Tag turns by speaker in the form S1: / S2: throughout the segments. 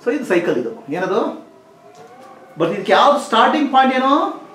S1: So ಇದು cycle, ಇದು ಏನದು. ಬಟ್ ಇದಕ್ಕೆ ಯಾವ್ದು ಸ್ಟಾರ್ಟಿಂಗ್ ಪಾಯಿಂಟ್ ಏನು?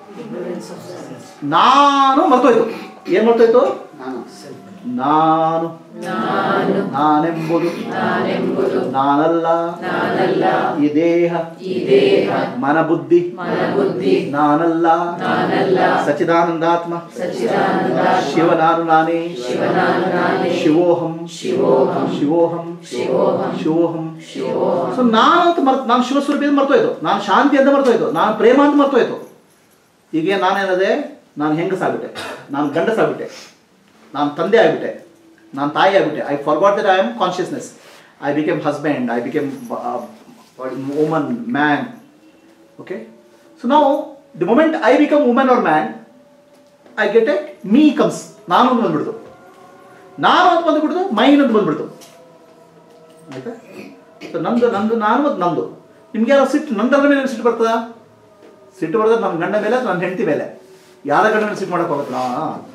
S1: ನಾನು ಮರ್ತೋಯ್ತು. ಏನು ಮರ್ತೋಯ್ತು? ನಾನು ನಾನೆಂಬುದು ನಾನಲ್ಲ. ಈ ದೇಹ ಮನಬುದ್ಧಿ ನಾನಲ್ಲ. ಸಚ್ಚಿದಾನಂದಾತ್ಮ ಶಿವ ನಾನು ನಾನೇ. ಶಿವೋಹಂ ಶಿವೋಹಂ ಶಿವೋಹಂ. ಸೊ ನಾನು ಅಂತ ನಾನು ಶಿವಸ್ವರೂಪಿ ಅಂತ ಮರ್ತೋಯ್ತು, ನಾನು ಶಾಂತಿ ಅಂತ ಮರ್ತೋಯ್ತು, ನಾನು ಪ್ರೇಮ ಅಂತ ಮರ್ತೋಯ್ತು. ಈಗ ನಾನೇನದೆ? ನಾನು ಹೆಂಗಸಾಗ್ಬಿಟ್ಟೆ, ನಾನು ಗಂಡಸಾಗ್ಬಿಟ್ಟೆ, ನಾನು ತಂದೆ ಆಗಿಬಿಟ್ಟೆ, ನಾನು ತಾಯಿ ಆಗಿಬಿಟ್ಟೆ. I forgot that I am consciousness. I became husband, I became woman, man. Okay, so ನಾವು the moment I become woman or man, I get a me comes. ನಾನು ಅಂತ ಬಂದ್ಬಿಡ್ತು, ನಾನು ಅಂತ ಬಂದ್ಬಿಡ್ತು, ಮೈನ್ ಅಂತ ಬಂದ್ಬಿಡ್ತು. ಆಯ್ತಾ? ಸೊ ನಂದು ನಂದು ನಾನು ಮತ್ತು ನಂದು. ನಿಮ್ಗೆ ಯಾರೋ ಸಿಟ್ಟು ನಂದರ ಮೇಲೆ ಸಿಟ್ಟು ಬರ್ತದ? ಸಿಟ್ಟು ಬರ್ತದೆ ನನ್ನ ಗಂಡ ಮೇಲೆ, ನನ್ನ ಹೆಂಡತಿ ಮೇಲೆ. ಯಾರ ಗಂಡ ಮೇಲೆ ಸಿಟ್ಟು ಮಾಡೋಕೆ ಹೋಗುತ್ತಲ್ಲ,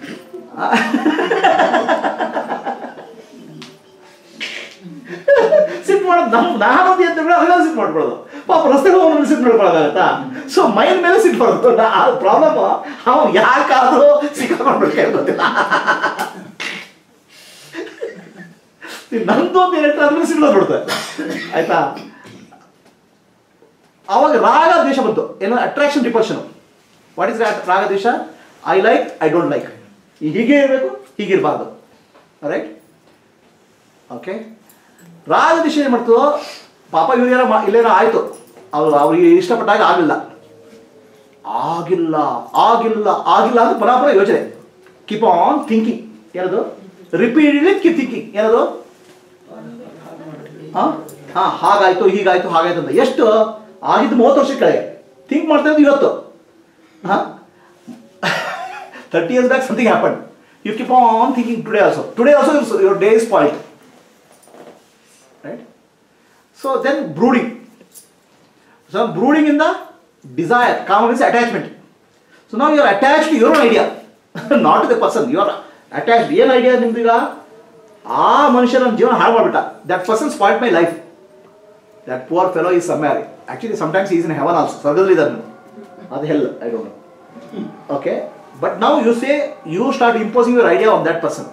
S1: ಸಿಟ್ ಮಾಡೋದು ನಾನದಿ ಅಂತ ಅದನ್ನ ಸಿಟ್ ಮಾಡ್ಕೊಳ್ಳೋದು. ಪಾಪ ರಸ್ತೆಗೆ ಹೋಗೋಣ ಸಿಟ್ ಮಾಡ್ಕೊಳ್ಳೋದಾಗತ್ತಾ? ಸೊ ಮೈನ್ ಮೇಲೆ ಸಿಟ್ ಬರೋದು. ಪ್ರಾಬ್ಲಮ್ ಅವ ಯಾಕಾದ್ರೂ ಸಿಕ್ಕಾಕೊಂಡ್ಬಿಡ್ಬೇಕು ಗೊತ್ತಿಲ್ಲ. ನಂದು ಅಂತ ಹೇಳ್ತಾರೆ, ಅದ್ರ ಸಿಟ್ ಬಂದ್ಬಿಡುತ್ತೆ. ಆಯ್ತಾ? ಅವಾಗ ರಾಗ ದ್ವೇಷ ಬಂತು. ಏನೋ ಅಟ್ರಾಕ್ಷನ್ ರಿಪಲ್ಷನ್. ವಾಟ್ ಇಸ್ ರಾಗ ದ್ವೇಷ? I like, I don't like. ಹೀಗೆ ಇರಬೇಕು, ಹೀಗಿರಬಾರ್ದು. ರೈಟ್? ಓಕೆ, ರಾಗ ದ್ವೇಷ ಏನು ಮಾಡ್ತು? ಪಾಪ ಇವ್ರೇನೋ ಇಲ್ಲೇನೋ ಆಯಿತು, ಅವ್ರಿಗೆ ಇಷ್ಟಪಟ್ಟಾಗ ಆಗಿಲ್ಲ ಆಗಿಲ್ಲ ಆಗಿಲ್ಲ ಆಗಿಲ್ಲ ಅಂತ ಪರಾಪರ ಯೋಚನೆ. Keep on thinking. ಏನದು? Repeatedly keep thinking. ಏನದು? ಹಾಗಾಯ್ತು, ಹೀಗಾಯ್ತು, ಹಾಗಾಯ್ತು ಅಂತ. ಎಷ್ಟು ಆಗಿದ್ದು? 30 ವರ್ಷದ ಕೆಳಗೆ. ಥಿಂಕ್ ಮಾಡ್ತಾ ಇದ್ದು ಇವತ್ತು. 30 years back something happened. You keep on thinking today also. Today also your day is spoiled. Right? So then brooding. So brooding in the desire. Kama means attachment. So now you are attached to your own idea. Not to the person. You are attached. ಏನು idea ನಿಮ್ದೀಗ? ಆ ಮನುಷ್ಯ ನನ್ನ ಜೀವನ ಹಾಳು ಮಾಡಿಬಿಟ್ಟ. That person spoiled my life. That poor fellow is somewhere. Actually sometimes he is in heaven also. ಸ್ವರ್ಗದಲ್ಲಿ ಇದ್ದಾನೆ. ಅದು hell. I don't know. Okay? But now you say, you start imposing your idea on that person.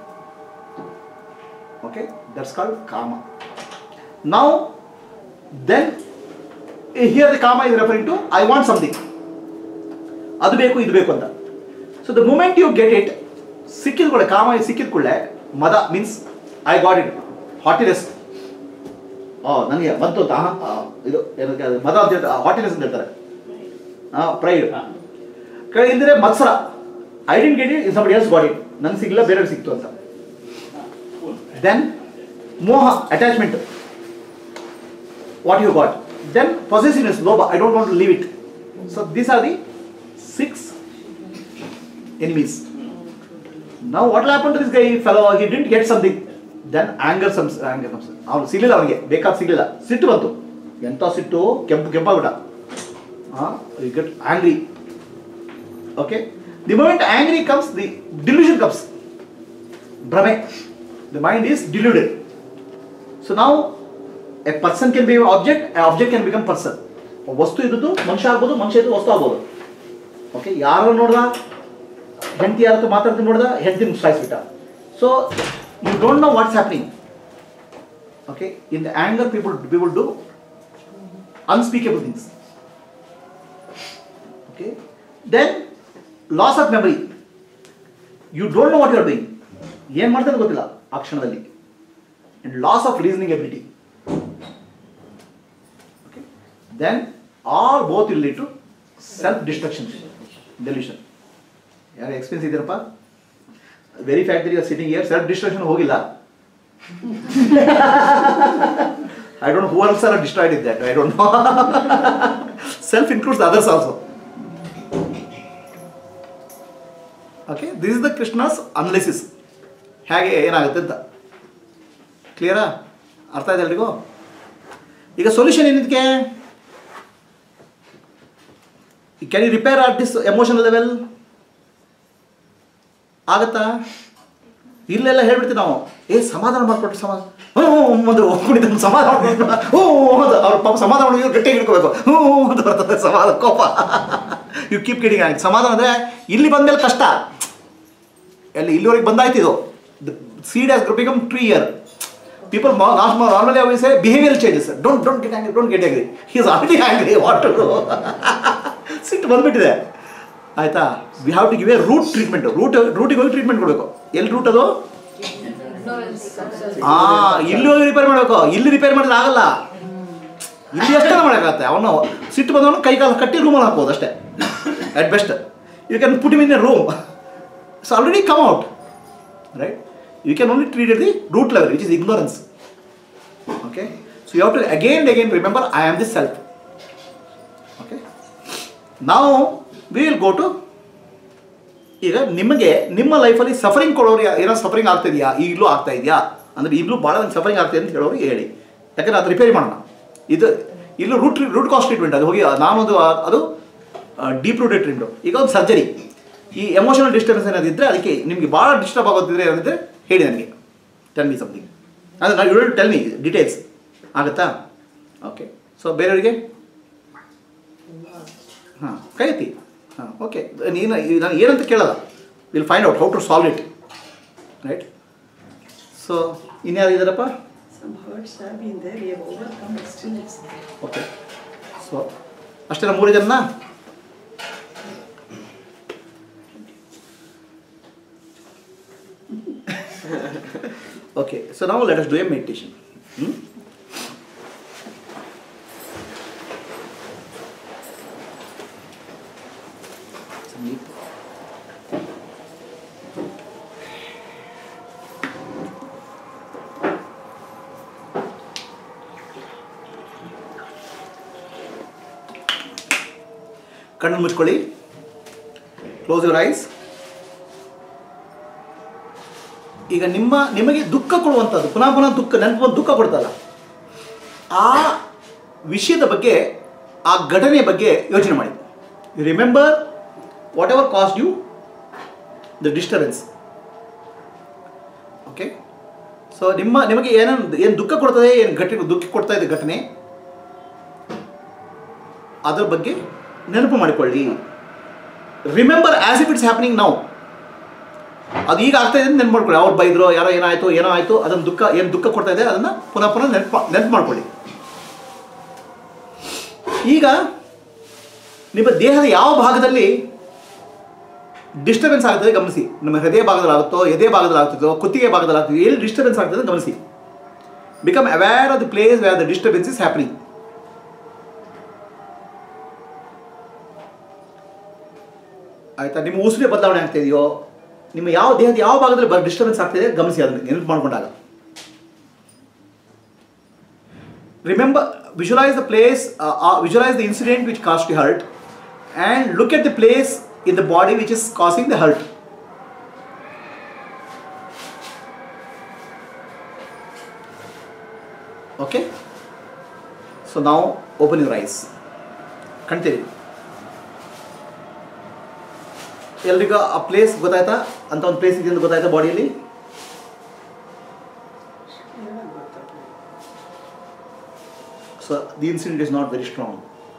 S1: Okay? That's called karma. Now, then, here the karma is referring to, I want something. Adu beku, idu beku anta. So the moment you get it, sikkid kulle, karma is sikkid kulle, mada means, I got it. Haughtiness. Oh, ನನಗೆ ಬಂತು ಅಂತ. ಇದು ಮದ ಅಂತ ಹೇಳ್ತಾರೆ, ಹಾಟಿನೆಸ್ ಅಂತ ಹೇಳ್ತಾರೆ. Pride. ಇಲ್ಲದ್ರೆ ಮತ್ಸರ. I didn't get it, somebody else got it. ನನಗೆ ಸಿಗಲಿಲ್ಲ, ಬೇರೆಯವ್ರಿಗೆ ಸಿಕ್ತು ಅಂತ. ದೆನ್ ಮೋಹ, attachment. What you got. Then possessiveness, ಲೋಭ. I don't want to leave it. So these are the 6 enemies. Now what will happen to this guy? Fellow, he didn't get something. Then anger comes. ಅವನು ಸಿಗಲಿಲ್ಲ, ಅವನಿಗೆ ಬೇಕಾದ ಸಿಗಲಿಲ್ಲ. ಸಿಟ್ಟು ಬಂತು. ಎಂಥ ಸಿಟ್ಟು? ಕೆಂಪಾಗ್ಬಿಟ್ಟ. You get angry. Okay? The moment angry comes, the delusion comes. Brahme. The mind is deluded. So now, a person can be an object, an object can become person. ವಸ್ತು ಇದ್ದು ಮನುಷ್ಯ ಆಗ್ಬೋದು, ಮನುಷ್ಯ ಇದ್ದು ವಸ್ತು ಆಗ್ಬೋದು. ಓಕೆ, ಯಾರು ನೋಡ್ದ? ಹೆಂಡತಿ ಯಾರತ್ತು ಮಾತಾಡ್ತೀನಿ ನೋಡ್ದ, ಹೆಂಡತಿನ ಸಾಯಿಸ್ಬಿಟ್ಟ. So you don't know what's happening. Okay, in the anger people do unspeakable things. Okay, then loss of memory. You don't know what you are doing. ಏನು ಮಾಡ್ತಾರೆ ಗೊತ್ತಿಲ್ಲ ಆ ಕ್ಷಣದಲ್ಲಿ. And loss of reasoning ability. Okay, then all both will lead to self destruction, delusion. ಯಾರು experience ಇದೀರಪ್ಪ? Very fact that you are sitting here, self destruction ಹೋಗಿಲ್ಲ. I don't know who else are destroyed in that. I don't know. Self includes others also. Okay, this is the Krishna's analysis. ಹೇಗೆ ಏನಾಗುತ್ತೆ ಅಂತ. ಕ್ಲಿಯರಾ? ಅರ್ಥ ಆಯ್ತು ಎಲ್ರಿಗೂ? ಈಗ solution ಏನಿದಕ್ಕೆ? Can you repair at this emotional level? ಆಗತ್ತಾ? ಇಲ್ಲೆಲ್ಲ ಹೇಳ್ಬಿಡ್ತೀವಿ ನಾವು, ಸಮಾಧಾನ ಮಾಡಿಕೊಟ್ರೆ ಒಂದು ಕುಣಿತ ಸಮಾಧಾನ ಹ್ಞೂ ಹೌದು ಅವ್ರ ಪಾಪ ಸಮಾಧಾನ ಮಾಡಿದ್ರು ಗಟ್ಟಿಯಾಗಿ ಹಿಡ್ಕೋಬೇಕು ಅಂತ ಬರ್ತದೆ ಸಮಾಧಾನ ಕೋಪ. ಯು ಕೀಪ್ ಕಿಡಿಂಗ್ ಆಗಿ ಸಮಾಧಾನ ಅಂದರೆ ಇಲ್ಲಿ ಬಂದಮೇಲೆ ಕಷ್ಟ. ಇಲ್ಲಿವರೆಗೆ ಬಂದಾಯ್ತು ಇದು. The seed has become tree year. People normally always say behavioral changes. Don't get angry, don't get angry. He is already angry. What to do? ಸಿಟ್ಟು ಬಂದ್ಬಿಟ್ಟಿದೆ ಆಯ್ತಾ. We have to give a root treatment. ರೂಟಿಗೆ ಹೋಗಿ treatment ಕೊಡಬೇಕು. ಎಲ್ಲಿ root ಅದು? ಇಲ್ಲಿ ಹೋಗಿ ರಿಪೇರ್ ಮಾಡಬೇಕು. ಇಲ್ಲಿ ರಿಪೇರ್ ಮಾಡಿದ್ರೆ ಆಗಲ್ಲ. ಇಲ್ಲಿ ಎಷ್ಟೆಲ್ಲ ಮಾಡೋಕ್ಕಾಗತ್ತೆ. ಅವನು ಸಿಟ್ಟು ಬಂದವನು ಕೈ ಕಾಲು ಕಟ್ಟಿ ರೂಮಲ್ಲಿ ಹಾಕ್ಬೋದು ಅಷ್ಟೇ. At best you can put him in a room. So already come out right. You can only treat at the root level, which is ignorance. Okay, so you have to again and again remember, I am the self. Okay, now we will go to ಈಗ ನಿಮಗೆ ನಿಮ್ಮ ಲೈಫಲ್ಲಿ suffering ಕೊಡೋರು ಏನೋ suffering ಆಗ್ತಾ ಇದೆಯಾ, ಈಗಲೂ ಆಗ್ತಾ ಇದೆಯಾ ಅಂದರೆ ಈಗಲೂ ಭಾಳ ನಂಗೆ ಸಫರಿಂಗ್ ಆಗ್ತಾಯಿದೆ ಅಂತ ಹೇಳೋರು ಹೇಳಿ. ಯಾಕಂದರೆ ಅದು ರಿಪೇರಿ ಮಾಡೋಣ. ಇದು ಇಲ್ಲೂ ರೂಟ್ ಕಾಸ್ ಟ್ರೀಟ್ಮೆಂಟ್. ಅದು ಹೋಗಿ ನಾನೊಂದು ಅದು ಡೀಪ್ ರೂಟೆಡ್ ಟ್ರೀಟ್ಮೆಂಟು. ಈಗ ಒಂದು ಸರ್ಜರಿ. ಈ ಎಮೋಷನಲ್ ಡಿಸ್ಟರ್ಬೆನ್ಸ್ ಏನಾದಿದ್ದರೆ, ಅದಕ್ಕೆ ನಿಮಗೆ ಭಾಳ ಡಿಸ್ಟರ್ಬ್ ಆಗೋದಿದ್ರೆ ಏನಿದ್ರೆ ಹೇಳಿ ನನಗೆ. Tell me something. ಅಂದರೆ ನಾವು ಯು ಟೆಲ್ ಮಿ ಡೀಟೇಲ್ಸ್ ಆಗುತ್ತಾ? ಓಕೆ. ಸೊ ಬೇರೆಯವರಿಗೆ ಹಾಂ ಕೈ ಎತ್ತಿ. ಹಾಂ ಓಕೆ. ನಾನು ಏನಂತ ಕೇಳಲ್ಲ. Will find out how to solve it right. So ಇನ್ಯಾರು ಇದ್ದಾರಪ್ಪ? ಓಕೆ. ಸೊ ಅಷ್ಟೇನ 3 ಜನ? Okay, so now let us do a meditation. ಕಣ್ಣು ಮುಚ್ಕೊಳ್ಳಿ. Close your eyes. ಈಗ ನಿಮಗೆ ದುಃಖ ಕೊಡುವಂಥದ್ದು ಪುನಃ ನೆನಪು ದುಃಖ ಕೊಡ್ತಲ್ಲ, ಆ ವಿಷಯದ ಬಗ್ಗೆ, ಆ ಘಟನೆಯ ಬಗ್ಗೆ ಯೋಚನೆ ಮಾಡಿ. You remember whatever caused you the disturbance. Okay. So ನಿಮಗೆ ಏನು ದುಃಖ ಕೊಡ್ತದೆ, ಏನು ದುಃಖ ಕೊಡ್ತಾ ಇದೆ ಘಟನೆ, ಅದರ ಬಗ್ಗೆ ನೆನಪು ಮಾಡಿಕೊಳ್ಳಿ. Remember as if it's happening now. ಅದು ಈಗ ಆಗ್ತಾ ಇದೆ ಅಂತ ನೆನಪು ಮಾಡ್ಕೊಳ್ಳಿ. ಅವ್ರು ಬೈದ್ರು, ಯಾರೋ ಏನೋ ಆಯಿತು, ಅದನ್ನು ಏನು ದುಃಖ ಕೊಡ್ತಾ ಇದೆ ಅದನ್ನು ಪುನಃ ನೆನಪು ಮಾಡ್ಕೊಳ್ಳಿ. ಈಗ ನಿಮ್ಮ ದೇಹದ ಯಾವ ಭಾಗದಲ್ಲಿ ಡಿಸ್ಟರ್ಬೆನ್ಸ್ ಆಗ್ತದೆ ಗಮನಿಸಿ. ನಮ್ಮ ಹೃದಯ ಭಾಗದಲ್ಲಿ ಆಗುತ್ತೋ, ಎದೆ ಭಾಗದಲ್ಲಿ ಆಗ್ತದೋ, ಕುತ್ತಿಗೆ ಭಾಗದಲ್ಲಿ ಆಗ್ತದೆ, ಎಲ್ಲಿ ಡಿಸ್ಟರ್ಬೆನ್ಸ್ ಆಗ್ತದೆ ಗಮನಿಸಿ. Become aware of the place where the disturbance is happening. ಆಯಿತಾ? ನಿಮ್ಮ ಉಸಿರು ಬದಲಾವಣೆ ಆಗ್ತಾ ಇದೆಯೋ, ನಿಮ್ಮ ದೇಹದ ಯಾವ ಭಾಗದಲ್ಲಿ ಡಿಸ್ಟರ್ಬೆನ್ಸ್ ಆಗ್ತಿದೆ ಗಮನಿಸಿ. ಅದನ್ನು ನೆನಪು ಮಾಡಿಕೊಂಡಾಗ remember, visualise the place, visualise the incident which caused you hurt and look at the place in the body which is causing the hurt. Okay. So ನಾವು ಓಪನ್ ಯುವರ್ ಐಸ್. ಕಣ್ತೀರಿ ಎಲ್ರಿಗೂ ಆ ಪ್ಲೇಸ್ ಗೊತ್ತಾಯ್ತಾ? ಅಂತ ಒಂದು ಪ್ಲೇಸ್ ಇದೆ ಅಂತ ಗೊತ್ತಾಯ್ತಾ ಬಾಡಿಯಲ್ಲಿ? So the incident is not very strong.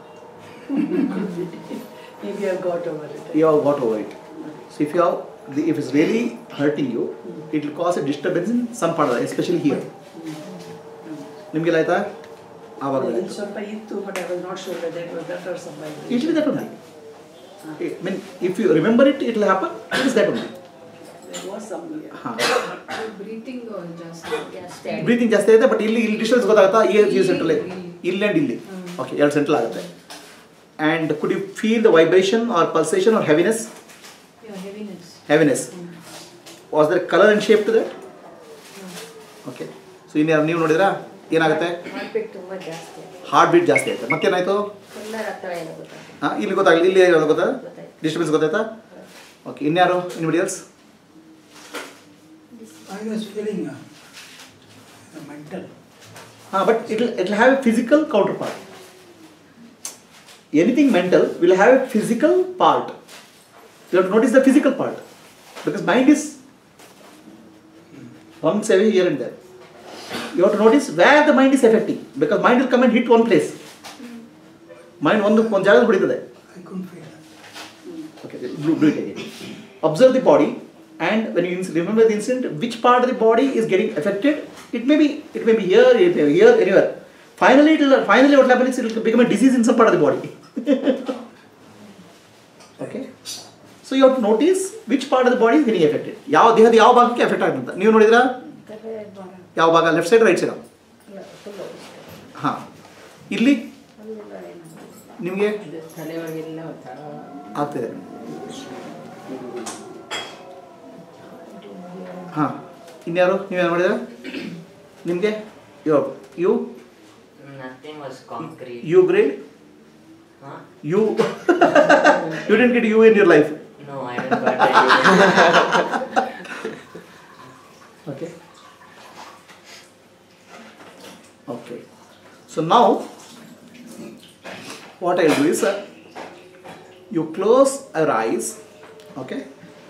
S2: Maybe you have got over it.
S1: You have got over it. So if it's really hurting you, it will cause a disturbance in some part of it, especially here. ನಿಮಗೆಲ್ಲ ಆಯ್ತಾ? ಆವಾಗ
S2: ಸ್ವಲ್ಪ ಇತ್ತು, but I was not sure whether it was that or something.
S1: It will be that only. I mean, if you remember it, it will happen. It is that only.
S2: There was some
S3: breathing
S1: ಜಾಸ್ತಿ ಆಗುತ್ತೆ. But ಇಲ್ಲಿ distance ಗೊತ್ತಾಗುತ್ತಾ? ಈ central ಇಲ್ಲಿ and ಇಲ್ಲಿ. Okay, 2 central ಆಗುತ್ತೆ. And could you feel the vibration or pulsation or heaviness?
S3: Yeah,
S1: Heaviness. Was there color and shape to that? Okay. So ನೀವು ನೋಡಿದ್ರಾ ಏನಾಗುತ್ತೆ? ಹಾರ್ಟ್ ಬೀಟ್ ಜಾಸ್ತಿ ಆಯ್ತು. ಮತ್ತೇನಾಯ್ತು? ಇಲ್ಲಿ ಗೊತ್ತಾಗಲಿ, ಇಲ್ಲಿ ಏನು ಗೊತ್ತಾ? ಡಿಸ್ಟರ್ಬೆನ್ಸ್ ಗೊತ್ತಾಯ್ತಾ? ಓಕೆ. ಇನ್ಯಾರು? Anybody else?
S4: I was feeling mental.
S1: But it will have a physical counterpart. Anything mental will have a physical part. You have to notice the physical part, because mind is Once away here and there. You have to notice where the mind is affecting, because mind will come and hit one place. Mind one ಜಾಗದಲ್ಲಿ ಹೊಡಿತದೆ.
S4: I couldn't feel that.
S1: Okay, do it again. Observe the body, and when you remember the incident, which part of the body is getting affected? It may be here, it may be here, anywhere. Finally, what will happen is it will become a disease in some part of the body. Okay. So you have to notice which part of the body is getting affected. ಯಾವ ದೇಹದ ಯಾವ ಭಾಗಕ್ಕೆ effect ಆಗುತ್ತೆ ನೀವು ನೋಡಿದ್ರಾ? ಯಾವ ಭಾಗ? Left side right side? ಹಾಂ. ಇಲ್ಲಿ ನಿಮಗೆ ಆಗ್ತಿದೆ. ಹಾಂ. ಇನ್ಯಾರು ನೀವೇನು ಮಾಡಿದ್ರ? ನಿಮಗೆ you
S5: Nothing was concrete.
S1: You grade?
S5: Huh?
S1: You didn't get you in your life.
S5: No, I didn't got that.
S1: Okay. Okay. So now, what I'll do is, you close your eyes. Okay.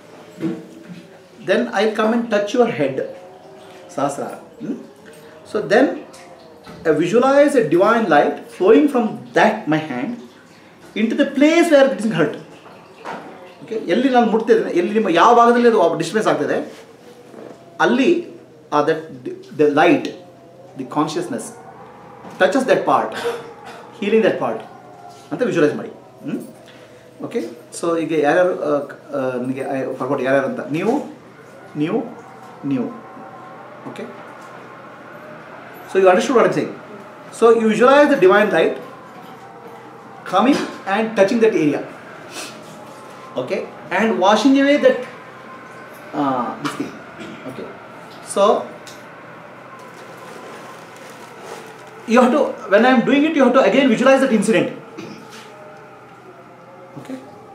S1: Then I'll come and touch your head. Sahasrara. So then, visualize a divine light flowing from that my hand into the place where it is hurt. Okay, ಎಲ್ಲಿ ನಾನು ಮುಟ್ತಿದ್ದೇನೆ, ಎಲ್ಲಿ ನಿಮ್ಮ ಯಾವ ಭಾಗದಲ್ಲಿ ಅದು disturbance ಆಗ್ತಿದೆ, ಅಲ್ಲಿ the light, the consciousness touches that part, healing that part ಅಂತ ವಿಜುವಲೈಸ್ ಮಾಡಿ. ಓಕೆ. ಸೊ ಈಗ ಯಾರ್ಯಾರು ನನಗೆ ಫರ್ಗೋಟ್ ಯಾರ್ಯಾರು ಅಂತ ನೀವು okay. So you understood what I'm saying. So you visualize the divine light coming and touching that area, okay, and washing away that this thing, okay. So you have to, when I am doing it, you have to again visualize that incident, okay.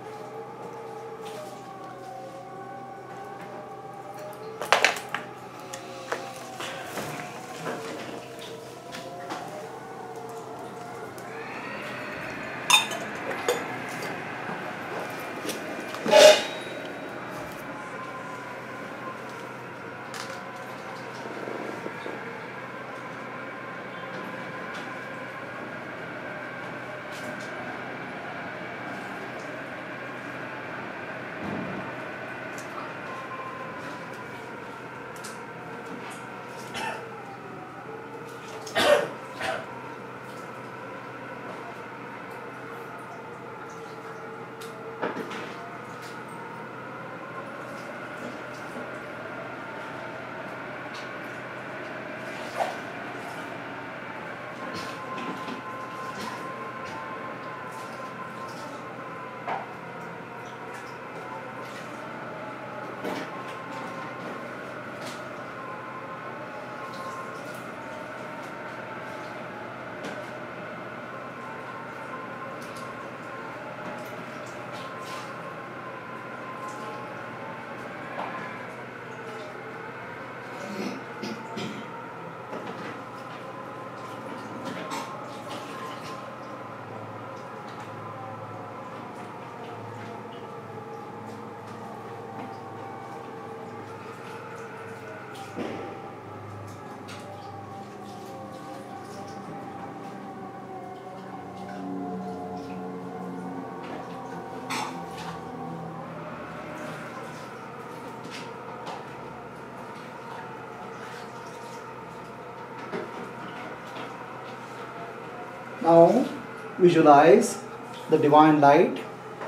S1: Now visualize the divine light,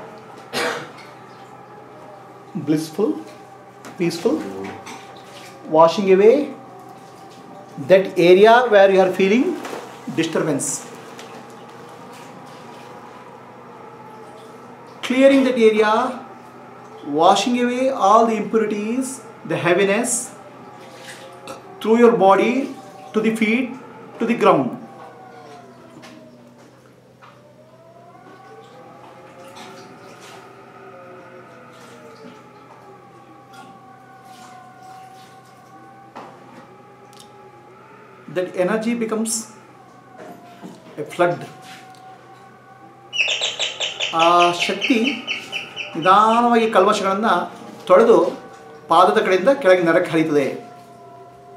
S1: blissful, peaceful, washing away that area where you are feeling disturbance, clearing that area, washing away all the impurities, the heaviness through your body to the feet, to the ground. That energy becomes a flood. ಆ ಶಕ್ತಿ ನಿಧಾನವಾಗಿ ಕಲ್ಮಶಗಳನ್ನು ತೊಳೆದು ಪಾದದ ಕಡೆಯಿಂದ ಕೆಳಗೆ ನರಕ್ಕೆ ಹರಿಯುತ್ತದೆ.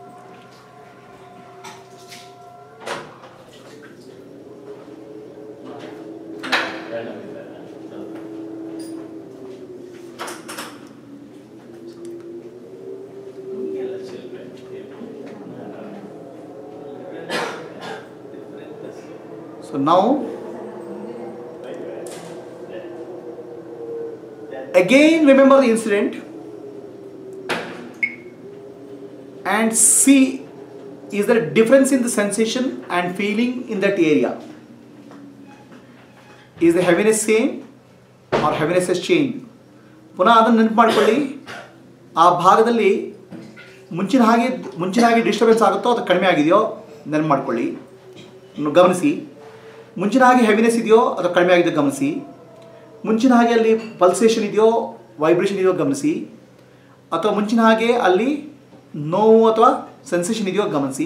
S1: So now, again remember the incident and see, is there a difference in the sensation and feeling in that area? Is the heaviness same or heaviness has changed? ಪುನಃ ಅದನ್ನು ನೆನಪು ಮಾಡ್ಕೊಳ್ಳಿ. ಆ ಭಾಗದಲ್ಲಿ ಮುಂಚಿನ ಹಾಗೆ ಡಿಸ್ಟರ್ಬೆನ್ಸ್ ಆಗುತ್ತೋ ಅದು ಕಡಿಮೆ ಆಗಿದೆಯೋ ನೆನಪು ಮಾಡ್ಕೊಳ್ಳಿ, ಗಮನಿಸಿ. ಮುಂಚಿನ ಹಾಗೆ ಹೆವಿನೆಸ್ ಇದೆಯೋ ಅದು ಕಡಿಮೆ ಆಗಿದೆ ಗಮನಿಸಿ. ಮುಂಚಿನ ಹಾಗೆ ಅಲ್ಲಿ ಪಲ್ಸೇಷನ್ ಇದೆಯೋ ವೈಬ್ರೇಷನ್ ಇದೆಯೋ ಗಮನಿಸಿ. ಅಥವಾ ಮುಂಚಿನ ಹಾಗೆ ಅಲ್ಲಿ ನೋವು ಅಥವಾ ಸೆನ್ಸೇಷನ್ ಇದೆಯೋ ಗಮನಿಸಿ.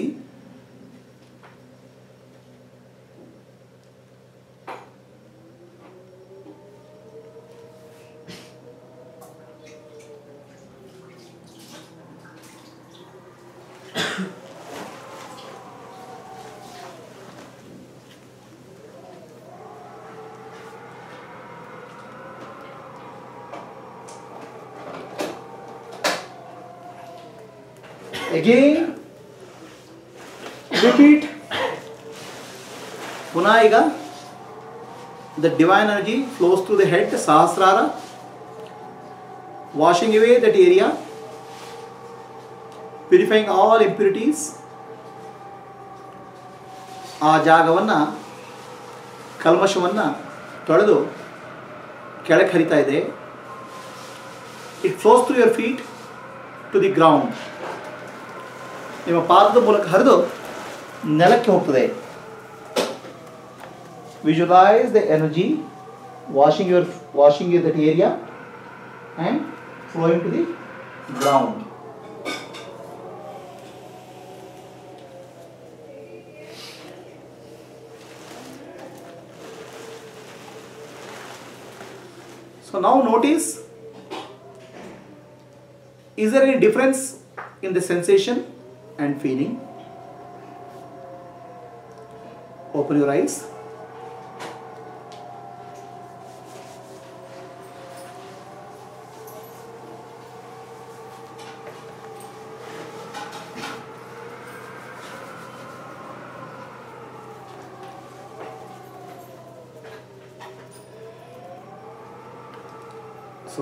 S1: Again, repeat. Puna iga, the divine energy flows through the head, Sahasrara, washing away that area, purifying all impurities. ಆ ಜಾಗವನ್ನು ಕಲ್ಮಶವನ್ನು ತೊಳೆದು ಕೆಳಗೆ ಹರಿತಾ ಇದೆ. It flows through your feet to the ground. ನಿಮ್ಮ ಪಾದದ ಮೂಲಕ ಹರಿದು ನೆಲಕ್ಕೆ ಹೋಗ್ತದೆ. Visualize the energy washing that area and flowing to the ground. So now notice, is there any difference in the sensation and feeling? Open your eyes. So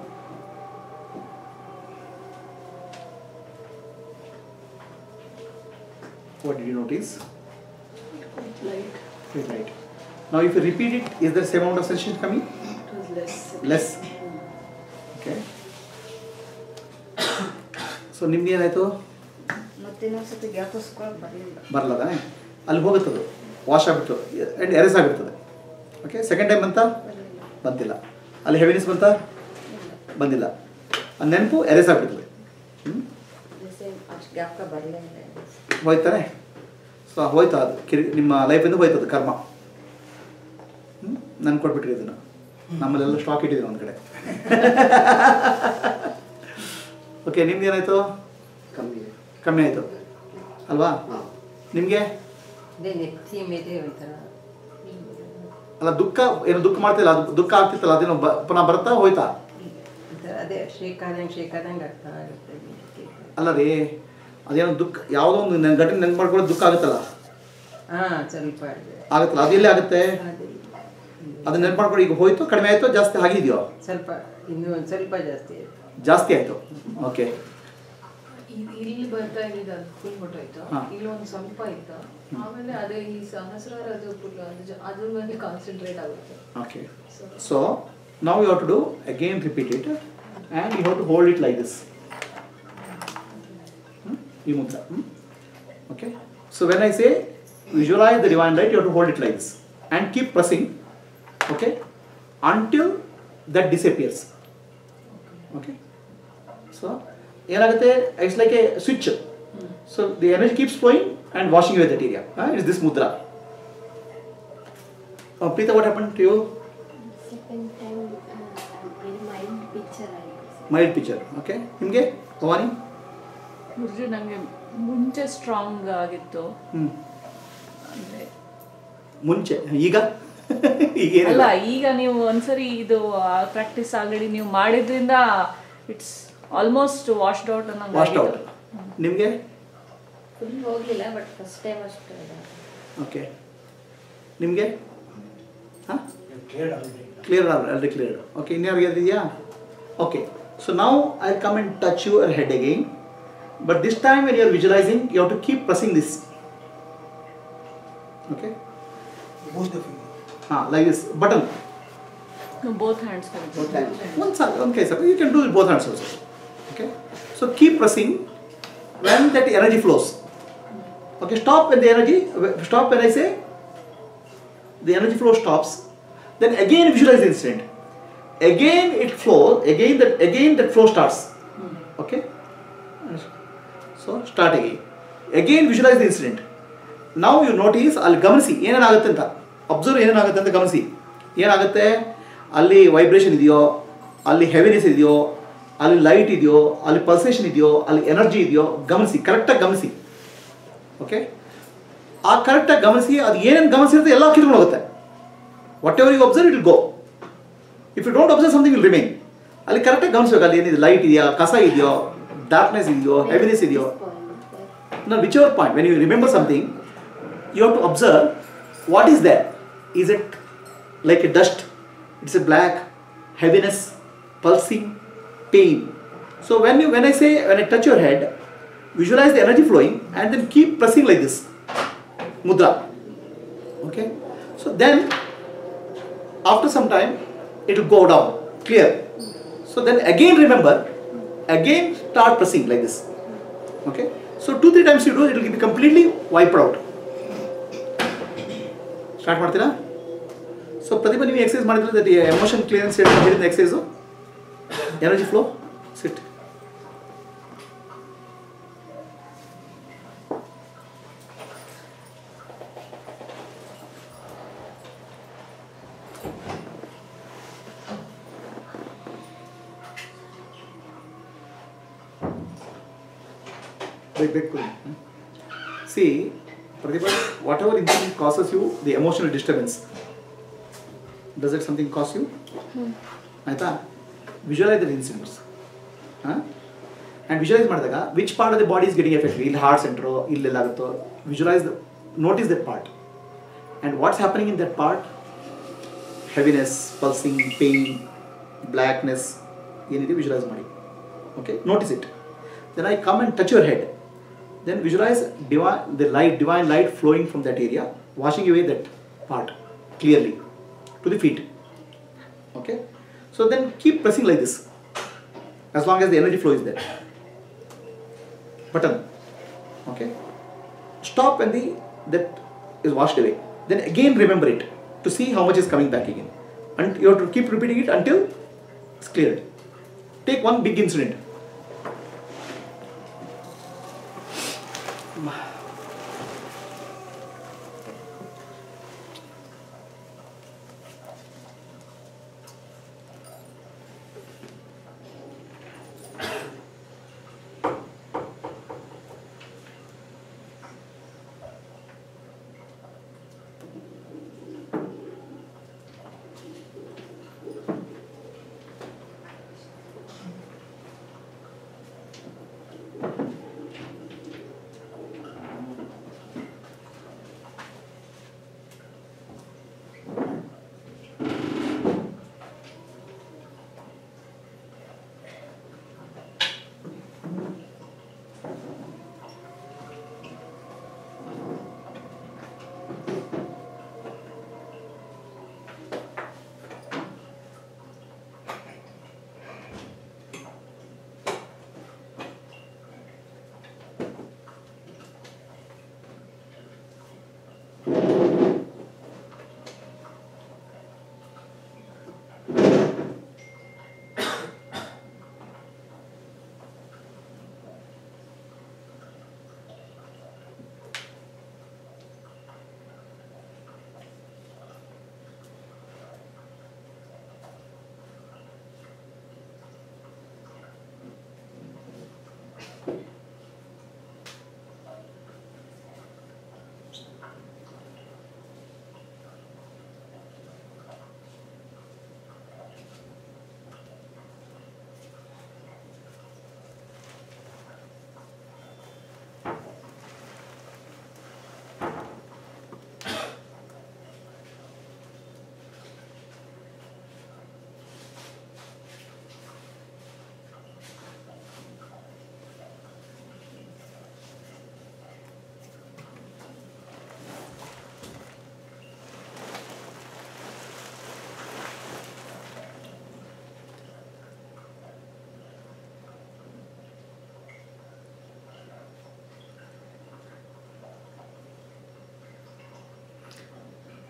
S1: what did you notice?
S2: Light.
S1: Quite light. Now if you repeat it, is there same amount of sensation coming?
S2: It was less.
S1: Less. Okay. So ನಿಮ್ಗೆ ಏನಾಯ್ತು?
S3: ಮತ್ತೆ ಇನ್ನೊಂದ್ಸತಿ ಜ್ಞಾಪಿಸ್ಕೊಳ್ಳೋಕೆ
S1: ಬರಲ್ಲ ತಾನೆ, ಅಲ್ಲಿ ಹೋಗುತ್ತದು, wash ಆಗಿಬಿಟ್ಟು and erase ಆಗಿರ್ತದೆ. Okay, second time ಬಂತ? ಬಂತಿಲ್ಲ. ಅಲ್ಲಿ ಹೆವಿನೆಸ್ ಬಂತ? ಬಂದಿಲ್ಲ. ಆ ನೆನಪು ಎರೆಸ್ ಆಗಿಬಿಡ್ತದೆ. ಹೋಯ್ತಾನೆ. ಸೊ ಹೋಯ್ತು, ಅದು ನಿಮ್ಮ ಲೈಫಿಂದ ಹೋಯ್ತದು ಕರ್ಮ. ನನ್ಗೆ ಕೊಟ್ಬಿಟ್ರಿ ಇದನ್ನು. ನಮ್ಮಲ್ಲೆಲ್ಲ ಸ್ಟಾಕ್ ಇಟ್ಟಿದ್ದೀನಿ ಒಂದು ಕಡೆ. ಓಕೆ, ನಿಮ್ದು ಏನಾಯಿತು? ಕಮ್ಮಿ ಆಯಿತು ಅಲ್ವಾ? ನಿಮಗೆ ಅಲ್ಲ, ದುಃಖ ಏನು ದುಃಖ ಮಾಡ್ತಿಲ್ಲ, ಅದು ದುಃಖ ಆಗ್ತಿತ್ತಲ್ಲ, ಅದೇನು ಪುನಃ ಬರ್ತಾ ಹೋಯ್ತಾ?
S6: ಅದೇ ಶೇಕಾದಂಗೆ ಆಗ್ತಾ ಇರುತ್ತೆ.
S1: ಅಲ್ಲ ರೀ, ಅದೇನೋ ದುಃಖ ಯಾವುದೋ ಒಂದು ಘಟನೆ ನೆನ್ಪು ಮಾಡ್ಕೊಳ್ಳೋದು ದುಃಖ ಆಗುತ್ತಲ್ಲ?
S6: ಸ್ವಲ್ಪ
S1: ಆಗುತ್ತಲ್ಲ, ಅದು ಎಲ್ಲಿ ಆಗುತ್ತೆ? ಅದನ್ನ ನೆನ್ಪು ಮಾಡ್ಕೊಂಡು ಈಗ ಹೋಯ್ತು, ಕಡಿಮೆ ಆಯಿತು, ಜಾಸ್ತಿ ಆಗಿದೆಯೋ?
S6: ಸ್ವಲ್ಪ ಇನ್ನೂ ಒಂದು ಸ್ವಲ್ಪ
S1: ಜಾಸ್ತಿ ಆಯಿತು. ಓಕೆ,
S3: ಇಲ್ಲಿ ಬರ್ತಾ ಇದ್ದಿದ್ದು ಅದು ಫುಲ್ ಹೊಟ್ಟೋಯ್ತು, ಇಲ್ಲಿ ಒಂದು ಸ್ವಲ್ಪ ಇತ್ತು, ಆಮೇಲೆ ಅದೇ ಈ ಸಹಸ್ರಾರ ಅದು ಫುಲ್ ಅದ್ರ ಮೇಲೆ ಕಾನ್ಸಂಟ್ರೇಟ್ ಆಗುತ್ತೆ.
S1: Okay, so now you have to do again, repeat it, and you have to hold it like this. You mudra. Okay, so when I say visualize the divine light, you have to hold it like this and keep pressing, okay, until that disappears. Okay, so it's like a switch. So the energy keeps flowing and washing away that area. It is this mudra. Preeta, what happened to you?
S7: Second time, very mild picture.
S1: Mild picture. Okay, ನಿಮಗೆ ಭವಾನಿ?
S3: ಗುರುಜಿ, ನನಗೆ ಮುಂಚೆ strong ಆಗಿತ್ತು.
S1: ಮುಂಚೆ, ಈಗ
S8: ಅಲ್ಲ ಈಗ ನೀವು ಒಂದ್ಸರಿ ಇದು ಪ್ರಾಕ್ಟೀಸ್ ಆಲ್ರೆಡಿ ನೀವು ಮಾಡಿದ್ರಿಂದ ಇಟ್ಸ್ ಆಲ್ಮೋಸ್ಟ್ ವಾಶ್ಡ್ ಔಟ್ ಅನ್ನೋ
S1: ವಾಶ್ಡ್ ಔಟ್. ನಿಮಗೆ
S7: ಫುಲ್ ಹೋಗಲಿಲ್ಲ ಬಟ್ ಫಸ್ಟ್ ಟೈಮ್ ಅಷ್ಟು
S1: ಓಕೆ. ನಿಮಗೆ ಹಾಂ
S4: Cleared already.
S1: Clear already cleared. Okay, ಇನ್ಯಾರಿಗೆ ಇದೆಯಾ? Okay. So now I'll come and touch your head again. But this time when you are visualizing, you have to keep pressing this. Okay?
S4: Boost the finger.
S1: Like this button.
S8: Both hands
S1: One side, one case. You can do it both hands also. Okay? So keep pressing when that energy flows. Okay, stop when the energy, stop when I say the energy flow stops. Then again visualize the instant. Again it flows, again that flow starts. Okay? So start again. Again visualize the incident. Now you notice, ಅಲ್ಲಿ ಗಮನಿಸಿ ಏನೇನಾಗುತ್ತೆ ಅಂತ. Observe ಏನೇನಾಗುತ್ತೆ ಅಂತ ಗಮನಿಸಿ. ಏನಾಗುತ್ತೆ, ಅಲ್ಲಿ vibration ಇದೆಯೋ, ಅಲ್ಲಿ heaviness ಇದೆಯೋ, ಅಲ್ಲಿ ಲೈಟ್ ಇದೆಯೋ, ಅಲ್ಲಿ ಪಲ್ಸೇಷನ್ ಇದೆಯೋ, ಅಲ್ಲಿ ಎನರ್ಜಿ ಇದೆಯೋ ಗಮನಿಸಿ, ಕರೆಕ್ಟಾಗಿ ಗಮನಿಸಿ. ಓಕೆ, ಆ ಕರೆಕ್ಟಾಗಿ ಗಮನಿಸಿ. ಅದು ಏನೇನು ಗಮನಿಸಿರುತ್ತೆ ಎಲ್ಲ ಕಿತ್ಕೊಂಡು ಹೋಗುತ್ತೆ. Whatever you observe it will go. If you don't observe something will remain. ಅಲ್ಲಿ ಕರೆಕ್ಟಾಗಿ ಗಮನಿಸ್ಬೇಕು. ಅಲ್ಲಿ ಏನಿದೆ, ಲೈಟ್ ಇದೆಯಾ, ಕಸ ಇದೆಯೋ, darkness ಇದೆಯೋ, ಹೆವಿನೆಸ್ ಇದೆಯೋ. Now whichever point, when you remember something, you have to observe what is there. Is it like a dust? It's a black, heaviness, pulsing, pain. So when I touch your head, visualize the energy flowing and then keep pressing like this. Mudra. Okay? So then after some time it will go down. Clear? So then again remember, again start pressing like this. Okay? So 2-3 times you do, it will be completely wiped out. Start ಮಾಡ್ತೀರಾ? So ಪ್ರತಿಭಾ ನೀವು exercise ಮಾಡಿದ್ರೆ that emotion clearance ಹೇಳಿದ exercise energy flow. Sit. See, Pratibha, whatever incident causes you the emotional disturbance, does it something cause you? Aita, visualize the incidents. And visualize ಮಾಡಿದಾಗ which part of the body is getting affected? ಇಲ್ಲಿ heart center, ಇಲ್ಲೆಲ್ಲ ಆಗುತ್ತೋ, visualize notice that part. And what's happening in that part? Heaviness, pulsing, pain, blackness, ಏನಿದೆ visualize ಮಾಡಿ. Okay, notice it. Then I come and touch your head. Then visualize divine light flowing from that area, washing away that part clearly to the feet. Okay? So then keep pressing like this as long as the energy flow is there. Button. Okay? Stop when that is washed away. Then again remember it to see how much is coming back again. And you have to keep repeating it until it's cleared. Take one big incident.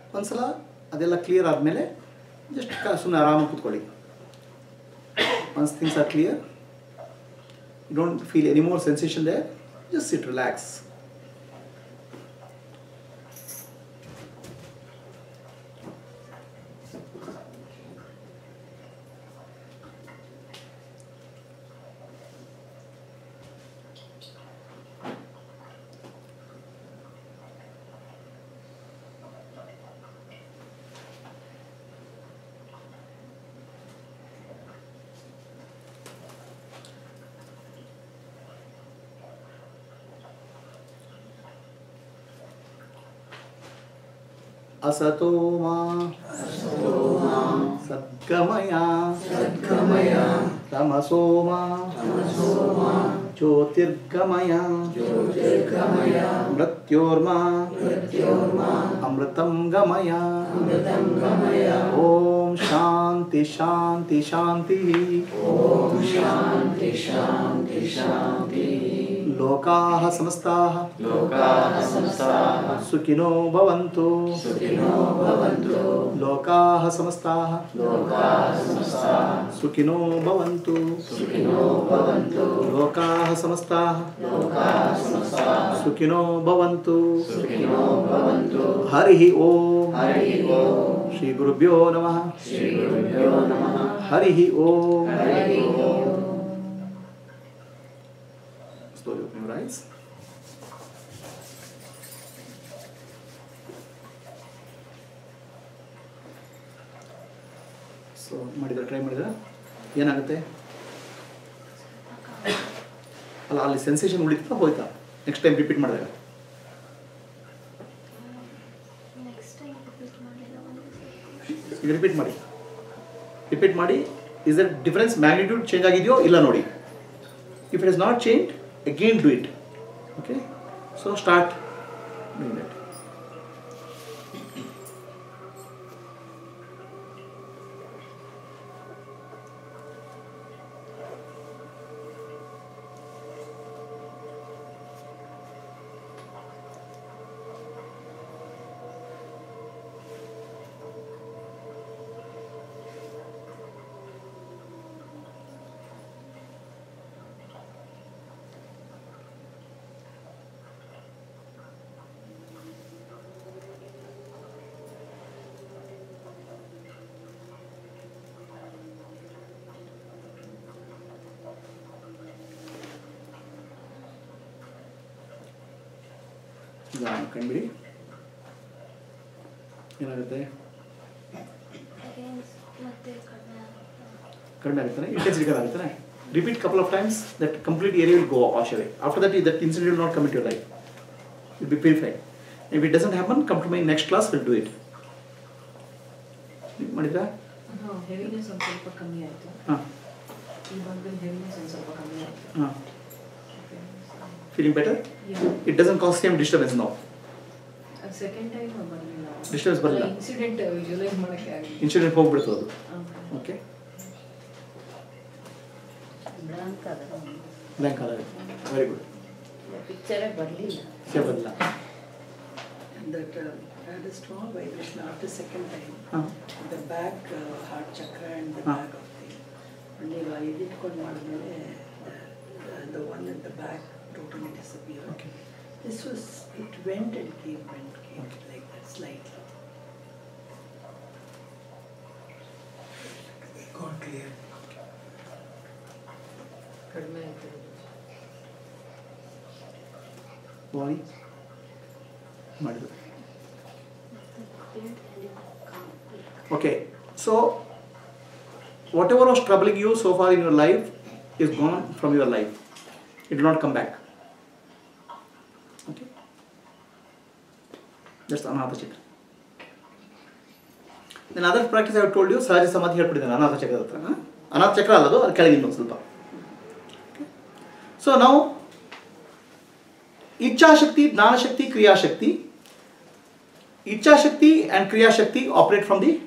S1: ಒಂದ್ಸಲ ಅದೆಲ್ಲ clear ಆದಮೇಲೆ just ಸುಮ್ಮನೆ ಆರಾಮಾಗಿ ಕೂತ್ಕೊಳ್ಳಿ. Once things are clear, you don't feel any more sensation there, just sit relax. असतो मा सद्गमया तमसो मा ज्योतिर्गमया मृत्योर्मा अमृतं गमया. ओम शांति शांति शांति. लोकाः समस्ताः सुखिनो भवन्तु. लोकाः समस्ताः सुखिनो भवन्तु. लोकाः समस्ताः सुखिनो भवन्तु. हरिः ओम. श्री गुरुभ्यो नमः. हरिः ओम. Slowly open your eyes. So ಮಾಡಿದ್ರೆ ಟ್ರೈ ಮಾಡಿದ್ರೆ ಏನಾಗುತ್ತೆ? ಅಲ್ಲ ಅಲ್ಲಿ ಸೆನ್ಸೇಷನ್ ಉಳಿತಾ ಹೋಯ್ತಾ ನೆಕ್ಸ್ಟ್ ಟೈಮ್ ರಿಪೀಟ್ ಮಾಡಿದಾಗ? ಈಗ ರಿಪೀಟ್ ಮಾಡಿ is that difference magnitude change ಆಗಿದೆಯೋ ಇಲ್ಲ ನೋಡಿ. If it is not change, again do it. Okay, so start doing that. ಕಂಡುಬಿಡಿ ಏನಾಗುತ್ತೆ? ಕಡಿಮೆ ಆಗುತ್ತಾನೆ, ಇಂಟೆನ್ಸಿಟಿ ಕಡಿಮೆ ಆಗುತ್ತಾನೆ. Repeat couple of times, that complete area will go wash away. After that incident will not come into your life. It will be purified. If it doesn't happen, come to my next class, we'll do it. ಮಾಡಿದ್ರಾ?
S3: Heaviness ಒಂದು ಸ್ವಲ್ಪ ಕಮ್ಮಿ ಆಯಿತು. ಇವಾಗ heaviness ಒಂದು ಸ್ವಲ್ಪ ಕಮ್ಮಿ ಆಯಿತು.
S1: Feeling better? Yeah. It doesn't cause same disturbance now.
S3: Second time ಬರಲಿಲ್ಲ.
S1: ಡಿಸ್ಟರ್ಬೆನ್ಸ್ ಬರಲಿಲ್ಲ.
S3: ಇನ್ಸಿಡೆಂಟ್ ವಿಜುವಲೈಸ್ ಮಾಡೋಕ್ಕೆ ಆಗಿಲ್ಲ.
S1: ಇನ್ಸಿಡೆಂಟ್ ಹೋಗ್ಬಿಡ್ತು ಅದು. ಓಕೆ. ಬ್ಲ್ಯಾಂಕ್ ಆದ. Very good.
S2: ಪಿಕ್ಚರೇ ಬರಲಿಲ್ಲ.
S1: ಪಿಕ್ಚರ್ ಬರಲಿಲ್ಲ.
S2: That had a strong vibration after second time. The back heart chakra and the back of the. ನೀವು ಇಟ್ಕೊಂಡು ಮಾಡಿದ್ಮೇಲೆ the one at the back totally disappeared.
S1: Okay.
S2: This was, it went and came okay. Like that slightly.
S4: It got clear.
S3: ಕಡಿಮೆ ಆಯಿತು.
S1: Body ಮಾಡಿದ್ರು. Okay, so whatever was troubling you so far in your life is gone from your life. It will not come back. Okay, that's Anahata Chakra. Then other practice I have told you, Sahaja Samadhi ಹೇಳ್ಬಿಟ್ಟಿದ್ದಾನೆ Anahata Chakra ಹತ್ರ. Anahata Chakra ಅಲ್ಲದು, ಅದು ಕೆಳಗಿಂದ ಒಂದು ಸ್ವಲ್ಪ. So now Ichchashakti, Jnanashakti, Kriyashakti. Ichchashakti and Kriyashakti operate from the